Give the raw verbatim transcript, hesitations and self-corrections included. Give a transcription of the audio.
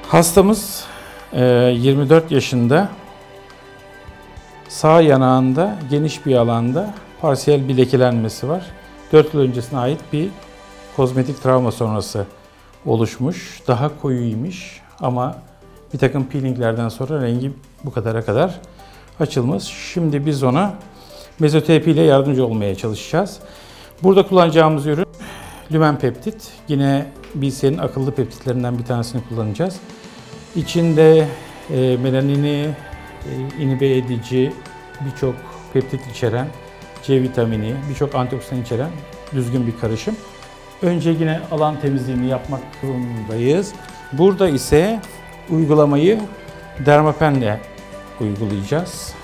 Hastamız yirmi dört yaşında, sağ yanağında geniş bir alanda parsiyel bir lekelenmesi var. dört yıl öncesine ait bir kozmetik travma sonrası oluşmuş. Daha koyuymuş ama bir takım peelinglerden sonra rengi bu kadara kadar açılmış. Şimdi biz ona mezoterapi ile yardımcı olmaya çalışacağız. Burada kullanacağımız ürün Lumen Peptit. Yine B C A'nın akıllı peptitlerinden bir tanesini kullanacağız. İçinde e, melanini e, inhibe edici, birçok peptit içeren, C vitamini, birçok antioksidan içeren düzgün bir karışım. Önce yine alan temizliğini yapmak durumundayız. Burada ise uygulamayı Dermapen'le uygulayacağız.